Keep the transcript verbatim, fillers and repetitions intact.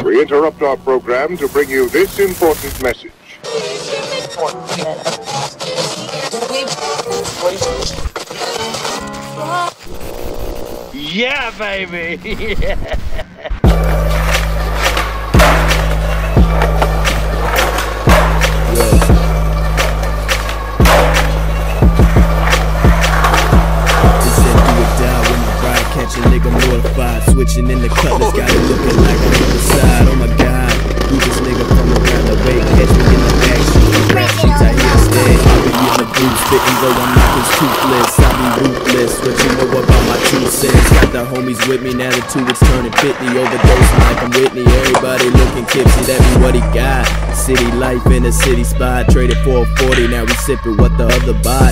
We interrupt our program to bring you this important message. Yeah, baby! Yeah. Catch a nigga mortified, switching in the cutlass, got it looking like I'm on the side. Oh my god, who this nigga from around the way? Catch me in the action, these rap sheets I hear instead. I'll be in the booth, spitting though I'm not this toothless. I be ruthless, what you know about my two cents? Got the homies with me, now the two is turning fifty. Overdosing like I'm Whitney, everybody looking tipsy, that be what he got. City life in a city spot, traded for a forty, now we sipping what the other buy.